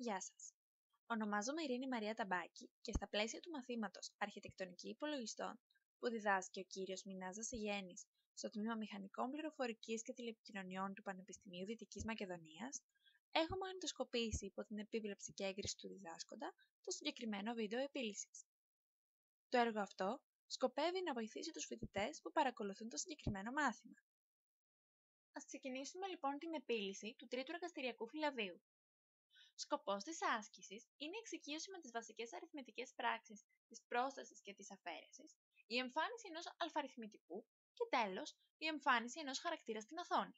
Γεια σας. Ονομάζομαι Ειρήνη Μαρία Ταμπάκη και στα πλαίσια του μαθήματος Αρχιτεκτονική Υπολογιστών που διδάσκει ο κύριος Μινάζας Ιγέννης στο Τμήμα Μηχανικών Πληροφορικής και Τηλεπικοινωνιών του Πανεπιστημίου Δυτικής Μακεδονίας, έχω μαγνητοσκοπήσει υπό την επίβλεψη και έγκριση του διδάσκοντα το συγκεκριμένο βίντεο επίλυσης. Το έργο αυτό σκοπεύει να βοηθήσει τους φοιτητές που παρακολουθούν το συγκεκριμένο μάθημα. Ας ξεκινήσουμε λοιπόν την επίλυση του τρίτου εργαστηριακού φυλαδίου. Σκοπός της άσκησης είναι η εξοικείωση με τις βασικές αριθμητικές πράξεις της πρόσθεσης και της αφαίρεσης, η εμφάνιση ενός αλφαριθμητικού και τέλος η εμφάνιση ενός χαρακτήρα στην οθόνη.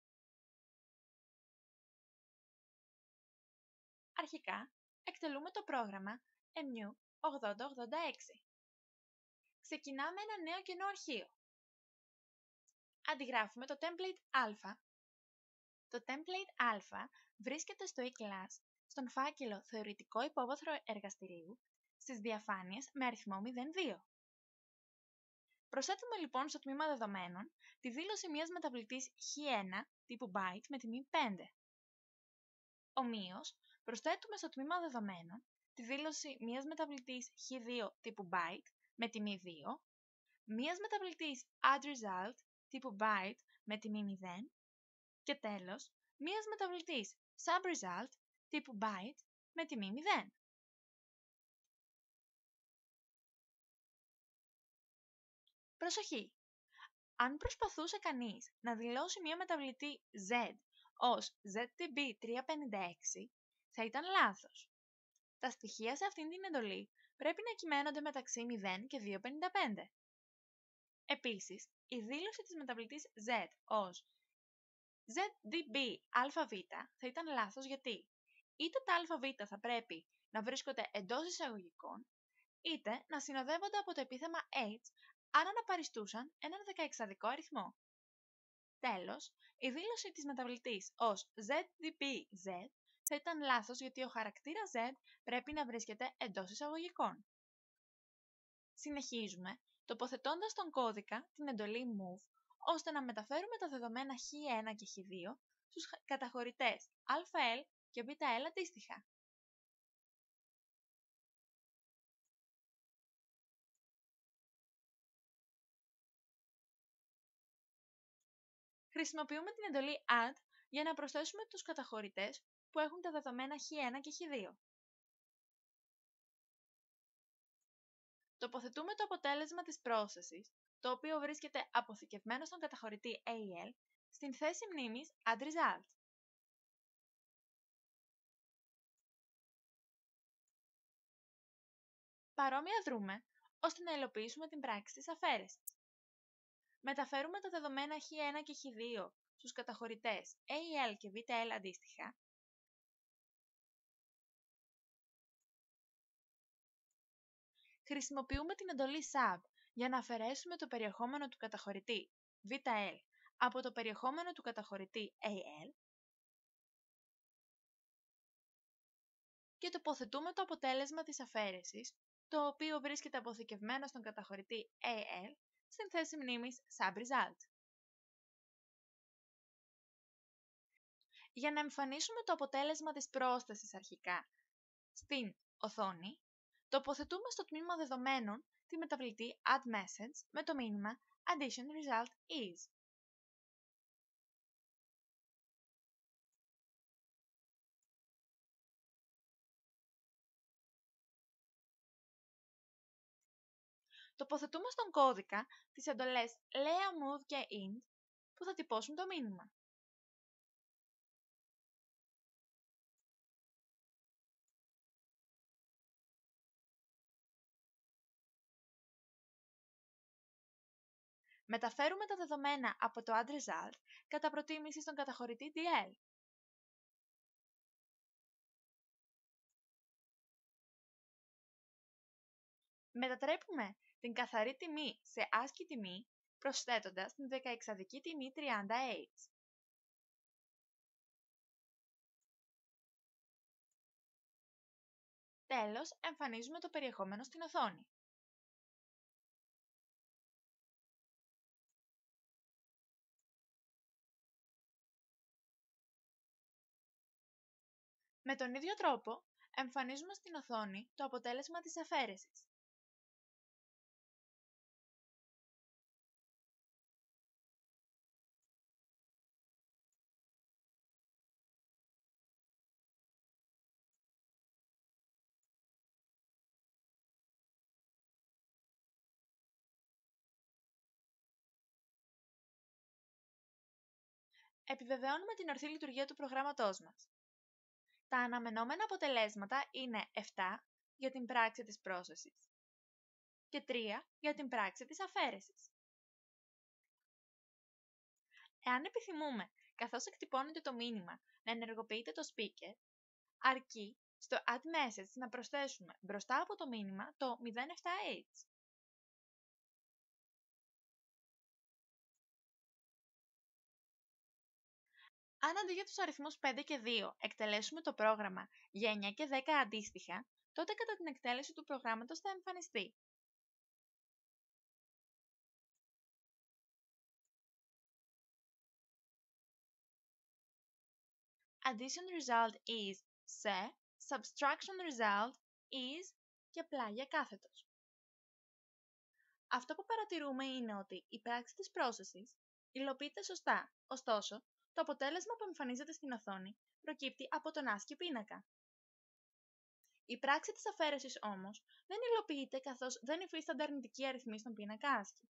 Αρχικά, εκτελούμε το πρόγραμμα EMU8086. Ξεκινάμε ένα νέο κενό αρχείο. Αντιγράφουμε το template α. Το template α βρίσκεται στο e-class, στον φάκελο Θεωρητικό υπόβαθρο εργαστηρίου, στις διαφάνειες με αριθμό 02. Προσθέτουμε λοιπόν στο τμήμα δεδομένων τη δήλωση μιας μεταβλητής Χ1 τύπου byte με τιμή 5. Ομοίως, προσθέτουμε στο τμήμα δεδομένων τη δήλωση μιας μεταβλητής Χ2 τύπου byte με τιμή 2, μιας μεταβλητής addResult τύπου byte με τιμή 0 και τέλος, μιας μεταβλητής subresult τύπου byte με τιμή 0. Προσοχή! Αν προσπαθούσε κανείς να δηλώσει μια μεταβλητή Z ως ZTB356, θα ήταν λάθος. Τα στοιχεία σε αυτήν την εντολή πρέπει να κυμαίνονται μεταξύ 0 και 255. Επίσης, η δήλωση της μεταβλητής Z ως ZDBAV θα ήταν λάθος γιατί είτε τα ΑΒ θα πρέπει να βρίσκονται εντός εισαγωγικών, είτε να συνοδεύονται από το επίθεμα H αν αναπαριστούσαν έναν 16δικό αριθμό. Τέλος, η δήλωση της μεταβλητής ως ZDBZ θα ήταν λάθος γιατί ο χαρακτήρας Z πρέπει να βρίσκεται εντός εισαγωγικών. Συνεχίζουμε τοποθετώντας στον κώδικα την εντολή move ώστε να μεταφέρουμε τα δεδομένα Χ1 και Χ2 στους καταχωρητές AL και BL αντίστοιχα. Χρησιμοποιούμε την εντολή add για να προσθέσουμε τους καταχωρητές που έχουν τα δεδομένα Χ1 και Χ2. Τοποθετούμε το αποτέλεσμα της πρόσθεσης, το οποίο βρίσκεται αποθηκευμένο στον καταχωρητή AL, στην θέση μνήμης addResult. Παρόμοια δρούμε, ώστε να υλοποιήσουμε την πράξη της αφαίρεσης. Μεταφέρουμε τα δεδομένα Χ1 και Χ2 στους καταχωρητές AL και VTL αντίστοιχα. Χρησιμοποιούμε την εντολή sub για να αφαιρέσουμε το περιεχόμενο του καταχωρητή VTL από το περιεχόμενο του καταχωρητή AL και τοποθετούμε το αποτέλεσμα της αφαίρεσης, το οποίο βρίσκεται αποθηκευμένο στον καταχωρητή AL στην θέση μνήμης subresult. Για να εμφανίσουμε το αποτέλεσμα της πρόσθεσης αρχικά στην οθόνη, τοποθετούμε στο τμήμα δεδομένων τη μεταβλητή addMessage με το μήνυμα Addition Result is. Τοποθετούμε στον κώδικα τις εντολές Lea, Move και Int που θα τυπώσουν το μήνυμα. Μεταφέρουμε τα δεδομένα από το addResult κατά προτίμηση στον καταχωρητή DL. Μετατρέπουμε την καθαρή τιμή σε ASCII τιμή προσθέτοντας την 16δική τιμή 30H. Τέλος, εμφανίζουμε το περιεχόμενο στην οθόνη. Με τον ίδιο τρόπο, εμφανίζουμε στην οθόνη το αποτέλεσμα της αφαίρεσης. Επιβεβαιώνουμε την ορθή λειτουργία του προγράμματός μας. Τα αναμενόμενα αποτελέσματα είναι 7 για την πράξη της πρόσθεσης και 3 για την πράξη της αφαίρεσης. Εάν επιθυμούμε, καθώς εκτυπώνεται το μήνυμα, να ενεργοποιείτε το speaker, αρκεί στο Add Message να προσθέσουμε μπροστά από το μήνυμα το 07H. Αν αντί για τους αριθμούς 5 και 2 εκτελέσουμε το πρόγραμμα για 9 και 10 αντίστοιχα, τότε κατά την εκτέλεση του προγράμματος θα εμφανιστεί. Addition result is σε, subtraction result is και πλάγια κάθετος. Αυτό που παρατηρούμε είναι ότι η πράξη της πρόσθεσης υλοποιείται σωστά, ωστόσο, το αποτέλεσμα που εμφανίζεται στην οθόνη προκύπτει από τον ASCII πίνακα. Η πράξη της αφαίρεσης όμως δεν υλοποιείται καθώς δεν υφίστανται αρνητικοί αριθμοί στον πίνακα ASCII.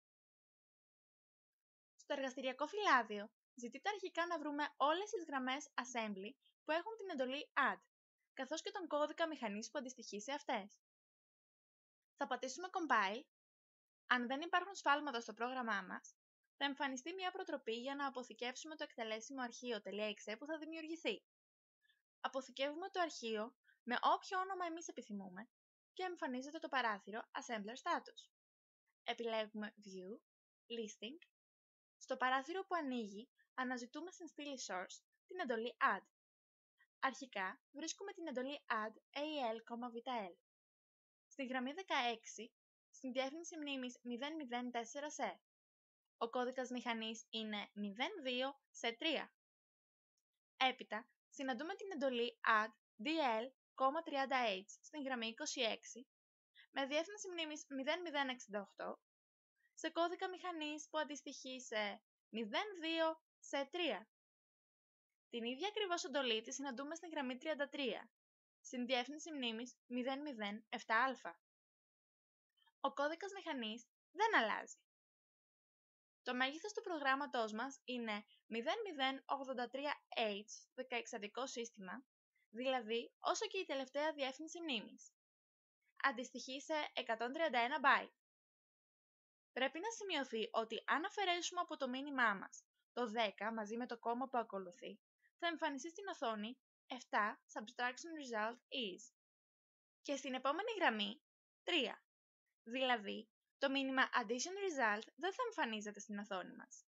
Στο εργαστηριακό φυλάδιο ζητείται αρχικά να βρούμε όλες τις γραμμές assembly που έχουν την εντολή add, καθώς και τον κώδικα μηχανής που αντιστοιχεί σε αυτές. Θα πατήσουμε compile. Αν δεν υπάρχουν σφάλματα στο πρόγραμμά μας, θα εμφανιστεί μια προτροπή για να αποθηκεύσουμε το εκτελέσιμο αρχείο .exe που θα δημιουργηθεί. Αποθηκεύουμε το αρχείο με όποιο όνομα εμείς επιθυμούμε και εμφανίζεται το παράθυρο Assembler Status. Επιλέγουμε View, Listing. Στο παράθυρο που ανοίγει, αναζητούμε στην στήλη Source την εντολή Add. Αρχικά, βρίσκουμε την εντολή Add al,vl. Στη γραμμή 16, στην διεύθυνση μνήμης 004 σε. Ο κώδικας μηχανής είναι 02 σε 3. Έπειτα, συναντούμε την εντολή add dl,30h στην γραμμή 26 με διεύθυνση μνήμης 0068 σε κώδικα μηχανής που αντιστοιχεί σε 02 σε 3. Την ίδια ακριβώς εντολή τη συναντούμε στην γραμμή 33 στην διεύθυνση μνήμης 007α. Ο κώδικας μηχανής δεν αλλάζει. Το μέγεθος του προγράμματός μας είναι 0083H στο 16-αδικό σύστημα, δηλαδή όσο και η τελευταία διεύθυνση μνήμης. Αντιστοιχεί σε 131 byte. Πρέπει να σημειωθεί ότι αν αφαιρέσουμε από το μήνυμά μας το 10 μαζί με το κόμμα που ακολουθεί, θα εμφανιστεί στην οθόνη 7 subtraction result is και στην επόμενη γραμμή 3, δηλαδή το μήνυμα addition result δεν θα εμφανίζεται στην οθόνη μας.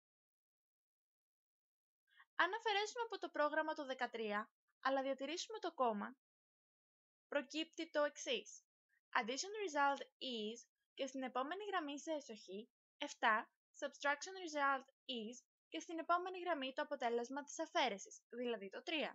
Αν αφαιρέσουμε από το πρόγραμμα το 13, αλλά διατηρήσουμε το κόμμα, προκύπτει το εξής. Addition result is και στην επόμενη γραμμή σε εσοχή 7 subtraction result is και στην επόμενη γραμμή το αποτέλεσμα της αφαίρεσης, δηλαδή το 3.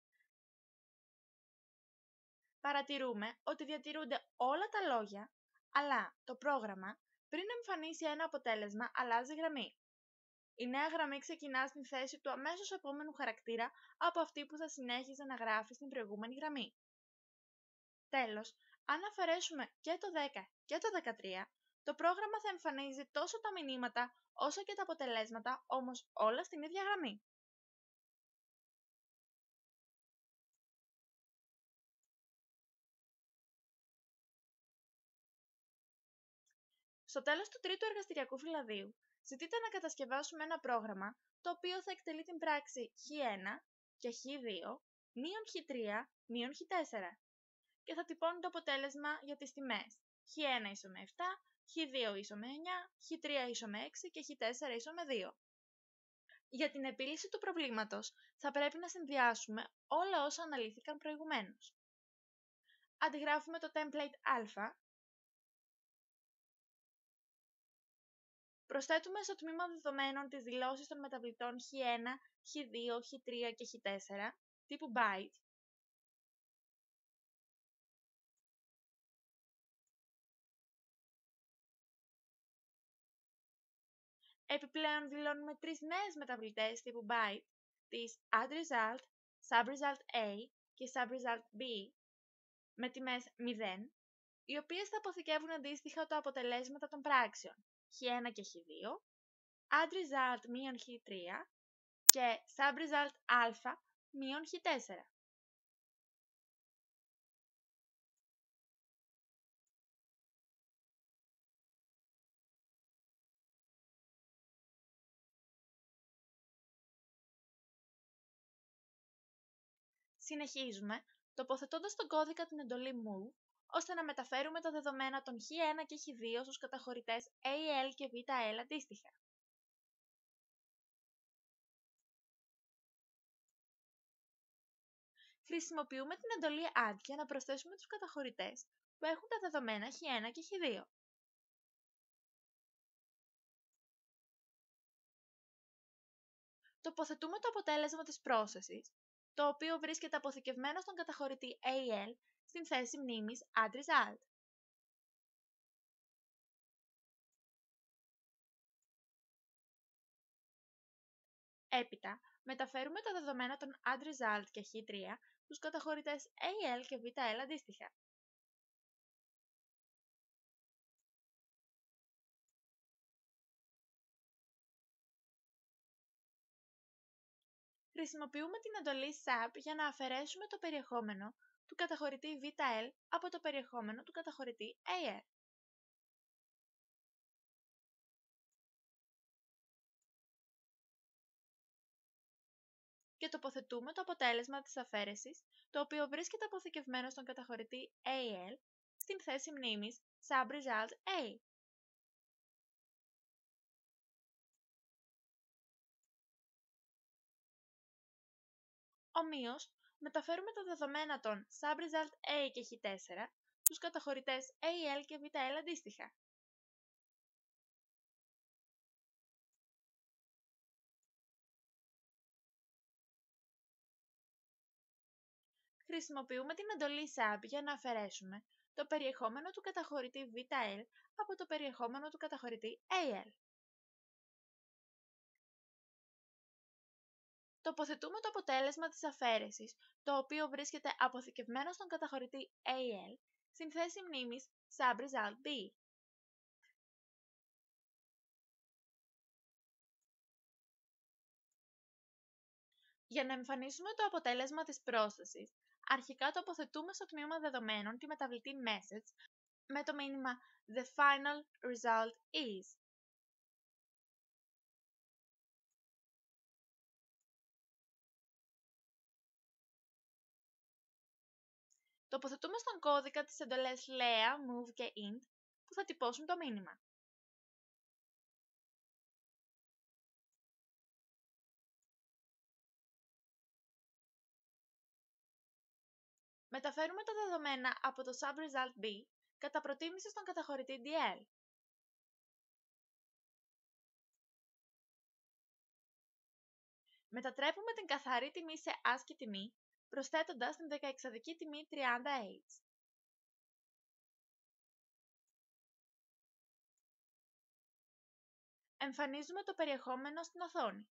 Παρατηρούμε ότι διατηρούνται όλα τα λόγια, αλλά το πρόγραμμα πριν εμφανίσει ένα αποτέλεσμα αλλάζει γραμμή. Η νέα γραμμή ξεκινά στην θέση του αμέσως επόμενου χαρακτήρα από αυτή που θα συνέχιζε να γράφει στην προηγούμενη γραμμή. Τέλος, αν αφαιρέσουμε και το 10 και το 13, το πρόγραμμα θα εμφανίζει τόσο τα μηνύματα όσο και τα αποτελέσματα, όμως όλα στην ίδια γραμμή. Στο τέλος του τρίτου εργαστηριακού φυλαδίου, ζητείτε να κατασκευάσουμε ένα πρόγραμμα το οποίο θα εκτελεί την πράξη χ1 και χ2 μείον χ3 μείον χ4 και θα τυπώνει το αποτέλεσμα για τις τιμές χ1 ίσο με 7, χ2 ίσο με 9, χ3 ίσο με 6 και χ4 ίσο με 2. Για την επίλυση του προβλήματος θα πρέπει να συνδυάσουμε όλα όσα αναλύθηκαν προηγουμένως. Αντιγράφουμε το template α. Προσθέτουμε στο τμήμα δεδομένων τις δηλώσεις των μεταβλητών χ1, χ2, χ3 και χ4 τύπου byte Επιπλέον δηλώνουμε τρεις νέες μεταβλητές τύπου byte, τις addResult, subresult A και subresult B, με τιμές 0, οι οποίες θα αποθηκεύουν αντίστοιχα τα αποτελέσματα των πράξεων χ1 και χ2, addResult -χ3 και subresult α -χ4. Συνεχίζουμε, τοποθετώντας στον κώδικα την εντολή move, ώστε να μεταφέρουμε τα δεδομένα των χ1 και χ2 στους καταχωρητές AL και VL αντίστοιχα. Χρησιμοποιούμε την εντολή add για να προσθέσουμε τους καταχωρητές που έχουν τα δεδομένα χ1 και χ2. Τοποθετούμε το αποτέλεσμα της πρόσθεσης, το οποίο βρίσκεται αποθηκευμένο στον καταχωρητή AL στην θέση μνήμης addResult. Έπειτα, μεταφέρουμε τα δεδομένα των addResult και χ3 στους καταχωρητές AL και VL αντίστοιχα. Χρησιμοποιούμε την εντολή sub για να αφαιρέσουμε το περιεχόμενο του καταχωρητή VL από το περιεχόμενο του καταχωρητή AL. Και τοποθετούμε το αποτέλεσμα της αφαίρεσης, το οποίο βρίσκεται αποθηκευμένο στον καταχωρητή AL στην θέση μνήμης subresult A. Ομοίως, μεταφέρουμε τα δεδομένα των subresult A και χ4 στους καταχωρητές AL και VL αντίστοιχα. Χρησιμοποιούμε την εντολή sub για να αφαιρέσουμε το περιεχόμενο του καταχωρητή VL από το περιεχόμενο του καταχωρητή AL. Τοποθετούμε το αποτέλεσμα της αφαίρεσης, το οποίο βρίσκεται αποθηκευμένο στον καταχωρητή AL στην θέση μνήμης subresult B. Για να εμφανίσουμε το αποτέλεσμα της πρόσθεσης, αρχικά τοποθετούμε στο τμήμα δεδομένων τη μεταβλητή message με το μήνυμα The final result is. Τοποθετούμε στον κώδικα τις εντολές lea, move και int που θα τυπώσουν το μήνυμα. Μεταφέρουμε τα δεδομένα από το subresult B κατά προτίμηση στον καταχωρητή DL. Μετατρέπουμε την καθαρή τιμή σε ASCII τιμή, προσθέτοντας την 16αδική τιμή 30H. Εμφανίζουμε το περιεχόμενο στην οθόνη.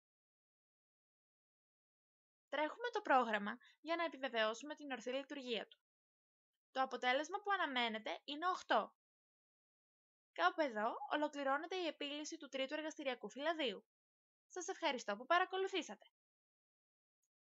Τρέχουμε το πρόγραμμα για να επιβεβαιώσουμε την ορθή λειτουργία του. Το αποτέλεσμα που αναμένεται είναι 8. Κάπου εδώ ολοκληρώνεται η επίλυση του τρίτου εργαστηριακού φυλαδίου. Σας ευχαριστώ που παρακολουθήσατε.